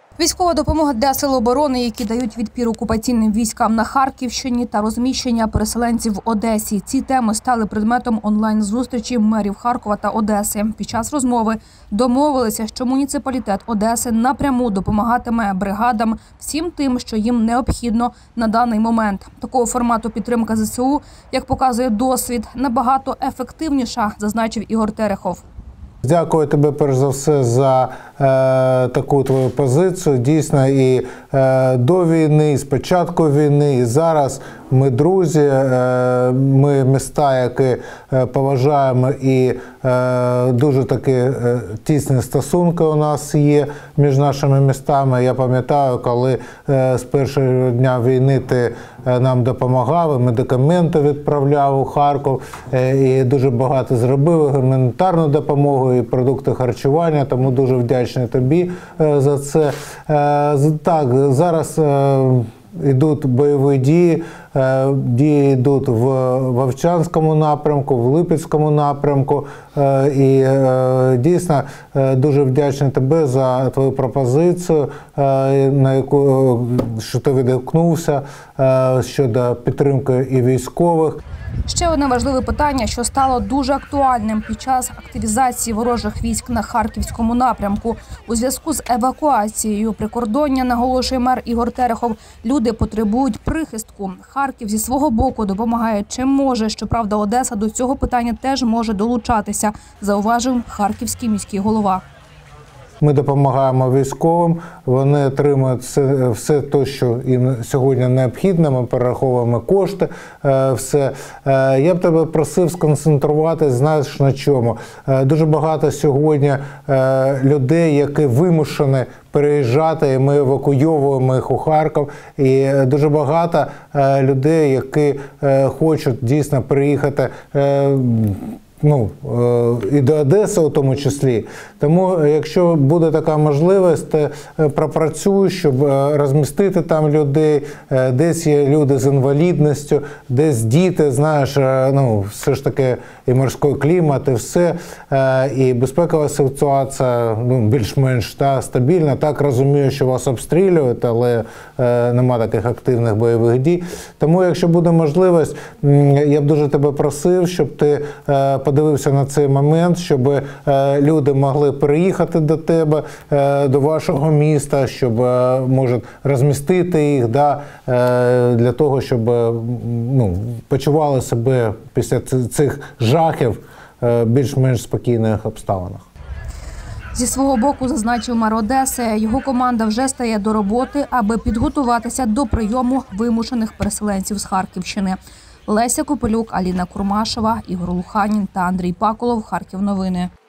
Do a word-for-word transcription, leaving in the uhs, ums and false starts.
Військова допомога для сил оборони, які дають відпір окупаційним військам на Харківщині та розміщення переселенців в Одесі. Ці теми стали предметом онлайн-зустрічі мерів Харкова та Одеси. Під час розмови домовилися, що муніципалітет Одеси напряму допомагатиме бригадам всім тим, що їм необхідно на даний момент. Такого формату підтримка зе се у, як показує досвід, набагато ефективніша, зазначив Ігор Терехов. Дякую тобі, перш за все, за е, таку твою позицію. Дійсно, і е, до війни, і з початку війни, і зараз ми друзі, е, ми міста, які е, поважаємо, і е, дуже такі е, тісні стосунки у нас є між нашими містами. Я пам'ятаю, коли е, з першого дня війни ти е, нам допомагав, і медикаменти відправляв у Харків, е, і дуже багато зробив, гуманітарну допомогу, і продукти харчування, тому дуже вдячний тобі е, за це. Е, так, зараз е, йдуть бойові дії, е, дії йдуть в Вовчанському напрямку, в Липецькому напрямку, е, і е, дійсно е, дуже вдячний тобі за твою пропозицію, е, на яку, що ти відгукнувся е, щодо підтримки і військових. Ще одне важливе питання, що стало дуже актуальним під час активізації ворожих військ на Харківському напрямку. У зв'язку з евакуацією прикордоння, наголошує мер Ігор Терехов, люди потребують прихистку. Харків зі свого боку допомагає чим може. Щоправда, Одеса до цього питання теж може долучатися, зауважив харківський міський голова. Ми допомагаємо військовим, вони отримують все, все те, що їм сьогодні необхідно, ми перераховуємо кошти, все. Я б тебе просив сконцентруватися, знаєш, на чому. Дуже багато сьогодні людей, які вимушені переїжджати, і ми евакуйовуємо їх у Харків. І дуже багато людей, які хочуть дійсно приїхати, ну, і до Одеси у тому числі. Тому, якщо буде така можливість, пропрацюй, щоб розмістити там людей. Десь є люди з інвалідністю, десь діти, знаєш, ну, все ж таки і морський клімат, і все. І безпекова ситуація, ну, більш-менш та, стабільна. Так, розумію, що вас обстрілюють, але нема таких активних бойових дій. Тому, якщо буде можливість, я б дуже тебе просив, щоб ти подивився на цей момент, щоб е, люди могли приїхати до тебе, е, до вашого міста, щоб, е, може, розмістити їх, да, е, для того, щоб е, ну, почували себе після цих жахів е, більш-менш спокійних обставинах. Зі свого боку, зазначив мер Одеси, його команда вже стає до роботи, аби підготуватися до прийому вимушених переселенців з Харківщини. Леся Копелюк, Аліна Курмашева, Ігор Луханін та Андрій Паколов. Харків новини.